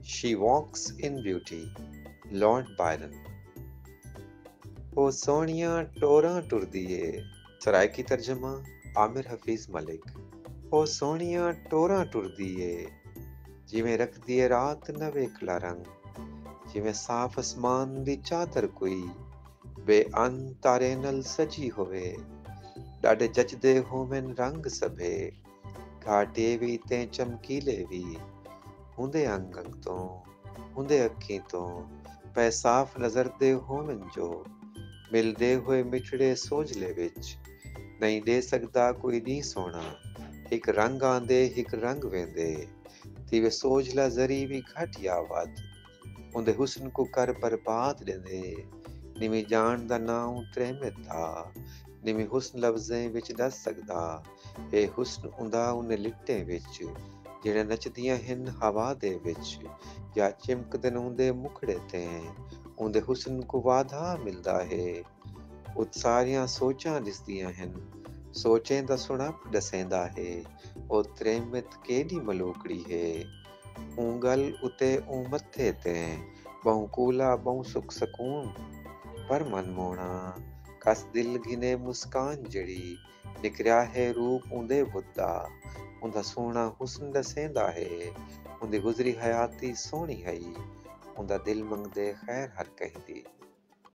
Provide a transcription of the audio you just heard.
She walks in beauty, Lord Byron। ਉਹ ਸੋਹਣੀਆਂ ਟੋਰਾਂ ਟੁਰਦੀ ਏ। ਸਰਾਇਕੀ ਤਰਜਮਾ ਆਮਿਰ ਹਫੀਜ਼ ਮਲਿਕ। ਉਹ ਸੋਹਣੀਆਂ ਟੋਰਾਂ ਟੁਰਦੀ ਏ, ਜਿਵੇਂ ਰੱਖਦੀ ਏ ਰਾਤ ਨਵੇਕਲਾ ਰੰਗ, ਜਿਵੇਂ ਸਾਫ਼ ਅਸਮਾਨ ਦੀ ਚਾਦਰ ਕੋਈ ਬੇਅੰਤ ਤਾਰੇ ਨਾਲ ਸਜੀ ਹੋਵੇ। ਡਾਢੇ ਜਚਦੇ ਹੋਵਨ ਰੰਗ ਸਭੇ, ਘਾਟੇ ਵੀ ਤੇ ਚਮਕੀਲੇ ਵੀ, ਹੁੰਦੇ ਅੰਗ ਅੰਗ ਤੋਂ, ਹੁੰਦੇ ਅੱਖੀਂ ਤੋਂ, ਪੈ ਸਾਫ਼ ਨਜ਼ਰਦੇ ਹੋਵਨ ਜੋ, ਮਿਲਦੇ ਹੋਏ ਮਿਠੜੇ ਸੋਝਲੇ ਵਿੱਚ। ਨਹੀਂ ਦੇ ਸਕਦਾ ਕੋਈ ਨੀ ਸੋਹਣਾ, ਇੱਕ ਰੰਗ ਆਂਦੇ ਇੱਕ ਰੰਗ ਵਹਿੰਦੇ, ਤਿਵੇਂ ਸੋਝਲਾ ਜ਼ਰੀ ਵੀ ਘੱਟ ਜਾਂ ਵੱਧ, ਉਹਦੇ ਹੁਸਨ ਕੋ ਕਰ ਬਰਬਾਦ ਦਿੰਦੇ। ਨਿਵੇਂ ਜਾਣ ਦਾ ਨਾਮ ਤ੍ਰਹਿਮਤ ਦਾ, ਨਿਵੇਂ ਹੁਸਨ ਲਫ਼ਜ਼ਾਂ ਵਿੱਚ ਦੱਸ ਸਕਦਾ। ਇਹ ਹੁਸਨ ਹੁੰਦਾ ਉਹਨੇ ਲਿੱਟੇ ਵਿੱਚ, ਜਿਹੜੇ ਨੱਚਦੀਆਂ ਹਨ ਹਵਾ ਦੇ ਵਿੱਚ, ਜਾਂ ਚਿਮਕਦੇ ਉਹਦੇ ਮੁਖੜੇ ਤੇ। ਉਹਦੇ ਹੁਸਨ ਕੋ ਵਾਧਾ ਮਿਲਦਾ ਹੈ, ਉਹ ਸਾਰੀਆਂ ਸੋਚਾਂ ਦਿਸਦੀਆਂ ਹਨ, ਸੋਚੇ ਦਾ ਸੁਣਪ ਦਸੇਂਦਾ ਹੈ। ਉਹ ਤ੍ਰਹਿਮਤ ਕਿਹੜੀ ਮਲੋਕੜੀ ਹੈ, ਉਂਗਲ ਉਤੇ ਉਹ ਮੱਥੇ ਤੇ, ਬਹੁ ਕੂਲਾ ਬਹੁ ਸੁਖ ਸਕੂਨ, ਪਰ ਮਨਮੋਹਣਾ ਕਸ ਦਿਲ ਗਿਨੇ ਮੁਸਕਾਨ ਜਿਹੜੀ, ਨਿਕਰਿਆ ਹੈ ਰੂਪ ਉਹਦੇ ਬੁੱਧਾ। ਉਹਦਾ ਸੋਹਣਾ ਹੁਸਨ ਦਸੇਂਦਾ ਹੈ, ਉਹਦੀ ਗੁਜ਼ਰੀ ਹਯਾਤੀ ਸੋਹਣੀ ਹੈ, ਉਹਦਾ ਦਿਲ ਮੰਗਦੇ ਖੈਰ ਹਰ ਕਹਿੰਦੀ।